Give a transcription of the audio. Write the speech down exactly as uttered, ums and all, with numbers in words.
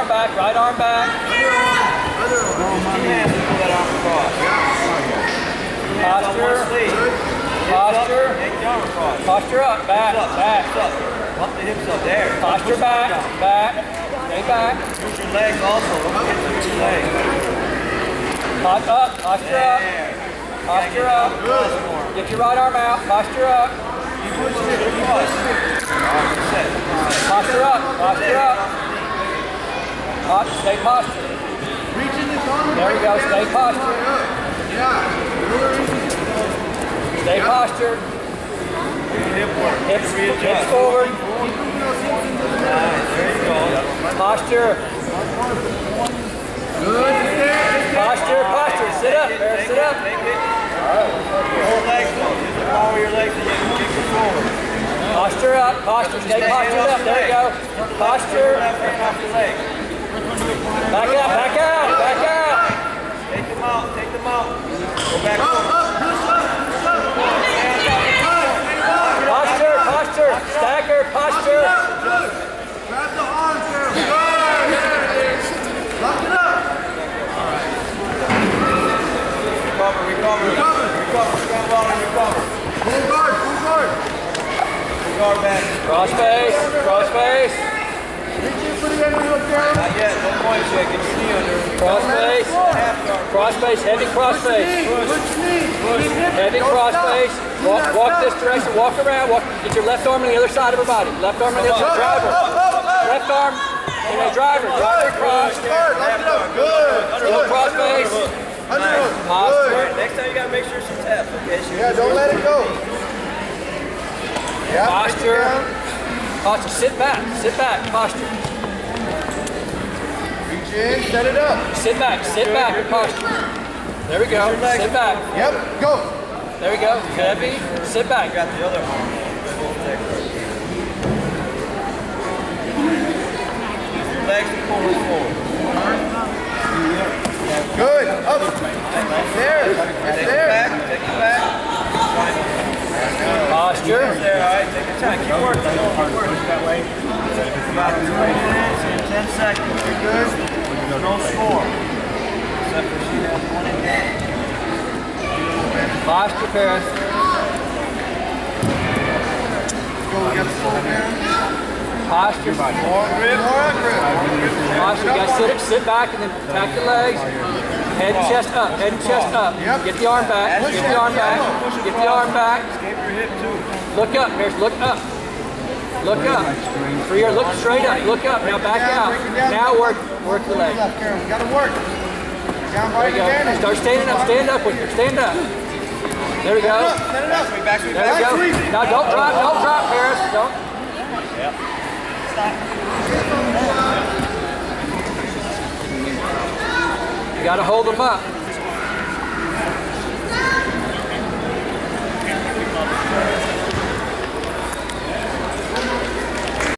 arm back, right arm back. Posture. Posture. Posture up, back, back. Pump the hips up there. Posture back, back. Stay back. Use your legs also. Use your legs. Hot up, posture up. Posture up. Get your right arm out, posture up. Posture up, posture up. Hot, stay posture. There we go, stay posture. Stay posture. Hips, hips forward. Posture. Posture, posture. Sit up, Bear, sit up. Posture up, posture. Stay postured up. There we go. Posture. Back out, back out, back out. Take them out, take them out. Go back up. Posture, posture. Stagger, posture. Grab the arms there. Lock it up. Recover, recover, recover, recover, stand on and recover. Full guard, full guard. Full guard back. Cross face, cross face. Reach in for the end of your down. Not yet, no point check, get your knee under. Cross face, cross face, heavy cross face. Heavy cross face. Walk, walk this direction, walk around, walk, get your left arm on the other side of her body. Left arm on the other side, driver. Left arm, and a driver, driver cross. Good. Little cross face. Posture. Next time you gotta make sure she taps, okay? She Yeah, don't let it go. Yeah. Posture. Posture, sit back, sit back, posture. Reach in, set it up. Sit back, sit back, your posture. There we go, sit back. Yep, go. There we go, heavy, sit back. got the other arm. Your legs and forward, forward. Good. Up. There. Take There. it back, take it back. Posture. There, all right, take your time. Keep working. Keep working that way. About two minutes and ten seconds. You're good. No score. Except for she has one in hand. Posture, Paris. Go get the full down. Posture. More grip. More grip. Posture, you gotta sit, sit back and then tack your legs. Head and chest up, head and chest up. Get the arm back, get the arm back, get the arm back. Escape your hip too. Look up, Paris, look up. Look up. For your look straight up, look up. Now back out. Now work, work the leg. Left, Karen. We gotta work. Down There right we go. advantage. Start standing up, stand up with her, stand up. There we go. Set it up. Back to me, There back we go. Now don't drop, don't drop, Paris. Don't. You gotta hold them up.